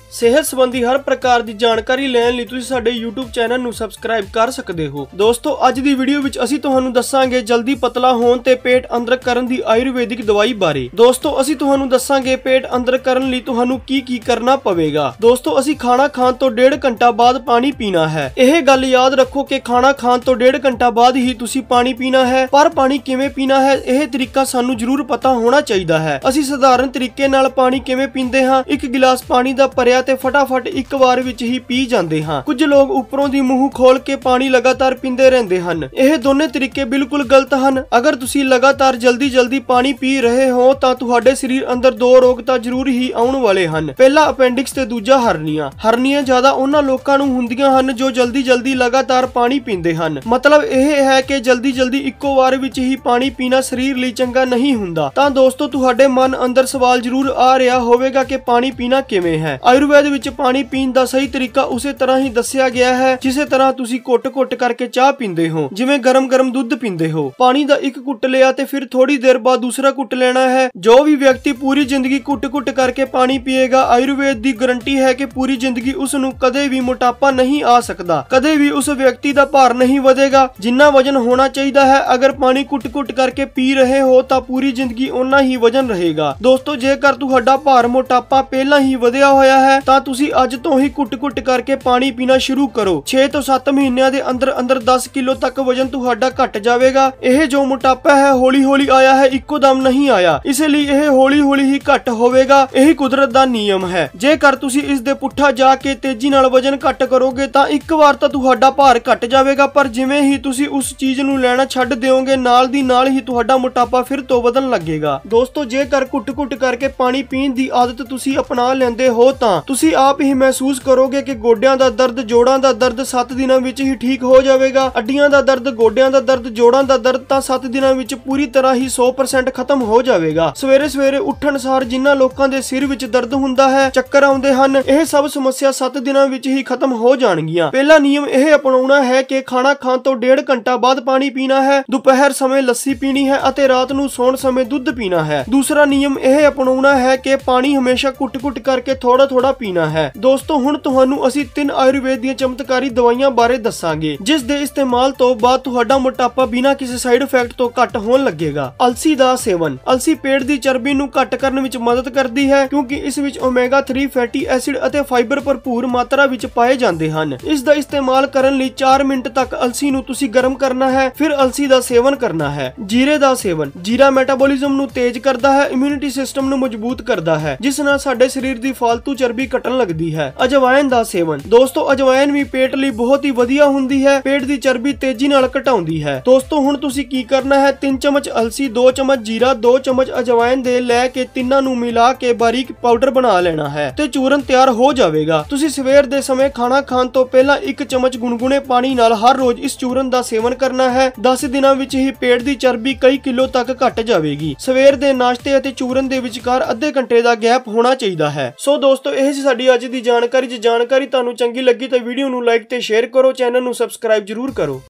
सेहत संबंधी हर प्रकार की जानकारी लैण लई तुसीं साडे YouTube चैनल नूं सबसक्राइब कर सकते हो। दोस्तों अज दी वीडियो विच असीं तुहानूं दस्सांगे जल्दी पतला होण ते पेट अंदर करन दी आयुर्वेदिक दवाई बारे। दोस्तों असीं तुहानूं दस्सांगे पेट अंदर करन लई तुहानूं की करना पवेगा। दोस्तों असीं खाना खाण तो 1.5 घंटा बाद पानी पीना है। यह गल याद रखो कि खाना खाण तो 1.5 घंटा बाद ही तुसीं पानी पीना है, पर पानी किवें पीना है यह तरीका सानूं जरूर पता होना चाहिए है। असीं साधारण तरीके नाल पानी किवें पींदे हां, एक गिलास पानी दा भरिया ते फटाफट एक वार विच ही पी जांदे हां। कुछ लोग उपरों दी मूंह खोल के पानी लगातार पींदे रहंदे हन। यह दोनों तरीके बिल्कुल गलत हन। अगर तुसीं लगातार जल्दी पानी पी रहे हो तां तुहाडे शरीर अंदर दो रोग तां जरूर ही आउण वाले हन। पहला अपेंडिक्स ते दूजा हरनिया। हरनिया ज्यादा उन्हां लोकां नूं हुंदियां हन जो जल्दी लगातार पानी पींदे हन। मतलब यह है कि जल्दी इक्को वार विच ही पानी पीना शरीर लई चंगा नहीं हुंदा। तां दोस्तों तुहाडे मन अंदर सवाल जरूर आ रहा होवेगा कि पानी पीना किवें है। आयुर्वेद विच पानी पीण दा सही तरीका उसे तरह ही दस्सिया गया है जिसे तरह तुसीं घुट करके चाह पींदे हो, जिवें गरम दुध पींदे हो। पानी दा एक घुट लिया ते फिर थोड़ी देर बाद दूसरा घुट लेना है। जो भी व्यक्ति पूरी जिंदगी घुट करके पानी पिएगा, आयुर्वेद दी गारंटी है कि पूरी जिंदगी उसनूं कदे भी मोटापा नहीं आ सकता, कदे भी उस व्यक्ति दा भार नहीं ਵਧੇगा जिन्ना वजन होना चाहिए है। अगर पानी घुट करके पी रहे हो तो पूरी जिंदगी उन्ना ही वजन रहेगा। दोस्तों जेकर तुहाडा भार मोटापा पहला ही ਵਧਿਆ होया है तां तुसीं अज तो ही घुट करके पानी पीना शुरू करो। 6 ਤੋਂ 7 महीनों के अंदर 10 किलो तक वजन तुहाडा घट जाएगा। यह जो मोटापा है हौली आया है, इक्को दम नहीं आया, इसलिए यह हौली ही घट होवेगा। यही कुदरत दा नियम है। जेकर तुसीं इस दे पुट्ठा जाके तेजी नाल वजन घट करोगे तां एक वार तां तुहाडा भार घट जाएगा, पर जिवें ही तुसीं उस चीज नूं लेना छड्ड दिओगे नाल दी नाल ही तुहाडा मोटापा फिर तो ਵਧਣ लगेगा। दोस्तों जेकर घुट करके पानी पीण दी आदत तुसीं अपना लेंदे हो तां तुसीं आप ही महसूस करोगे कि गोड्यां दा दर्द, जोड़ां दा दर्द 7 दिनां विच ही ठीक हो जाएगा। हड्डियां दा दर्द, गोड्यां दा दर्द, जोड़ां दा दर्द तां 7 दिनां विच पूरी तरह ही 100% खत्म हो जाएगा। सवेरे उठण सार जिन्हां लोकां दे सिर विच दर्द हुंदा है, चक्कर आउंदे हन, यह सब समस्या 7 दिनां विच ही खत्म हो जाणगीਆਂ। पहला नियम यह अपनाउणा है कि खाना खाण तो 1.5 घंटा बाद पानी पीना है, दोपहर समय लस्सी पीनी है ਅਤੇ रात नूं सौण समय दुध पीना है। दूसरा नियम यह अपनाउणा है कि पानी हमेशा घुट करके थोड़ा पीना है। दोस्तों हुण तुहानूं असीं 3 आयुर्वेद ਦੀਆਂ चमत्कारी दवाइयां बारे दस्सांगे जिस दे इस्तेमाल तो बाद तुहाडा मोटापा बिना किसी साइड इफेक्ट तो घट होण लगेगा। अलसी दा सेवन। अलसी पेट दी चर्बी नूं घट करन विच मदद करदी है क्योंकि इस विच ओमेगा 3 फैटी एसिड ਅਤੇ फाइबर भरपूर मात्रा विच पाए जांदे हन। इस दा इस्तेमाल करन लई 4 मिनट तक अलसी नूं तुसीं गरम करना है, फिर अलसी दा सेवन करना है। जीरे दा सेवन। जीरा मेटाबॉलिज्म नूं तेज करदा है, इम्यूनिटी सिस्टम नूं मजबूत करदा है, जिस नाल साडे शरीर दी फालतू चर्बी घटन लगदी है। अजवाइन दा सेवन। दोस्तों अजवाइन भी पेट लई बहुत ही वधिया हुंदी है, पेट दी चर्बी तेजी नाल घटाउंदी है। दोस्तों हुण तुसीं की करना है, 3 चम्मच अलसी, 2 चम्मच जीरा, 2 चम्मच अजवाइन दे लै के तिन्नां नूं मिला के बारीक पाउडर बना लेना है ते चूरन तैयार हो जाएगा। तुसीं सवेर दे समय खाना खाण तो पहला 1 चम्मच गुनगुने पानी नाल हर रोज इस चूरन दा सेवन करना है। 10 दिनां विच ही पेट दी चर्बी कई किलो तक घट जाएगी। सवेर दे नाश्ते ਅਤੇ चूरन दे विचकार ਅੱਧੇ घंटे ਦਾ गैप होना चाहिए है। सो दोस्तों ਇਹ ਸੀ ਸਾਡੀ ਅੱਜ ਦੀ ਜਾਣਕਾਰੀ। ਜੇ ਜਾਣਕਾਰੀ ਤੁਹਾਨੂੰ ਚੰਗੀ ਲੱਗੀ ਤਾਂ ਵੀਡੀਓ ਨੂੰ ਲਾਈਕ ਤੇ ਸ਼ੇਅਰ ਕਰੋ, ਚੈਨਲ ਨੂੰ ਸਬਸਕ੍ਰਾਈਬ ਜਰੂਰ ਕਰੋ।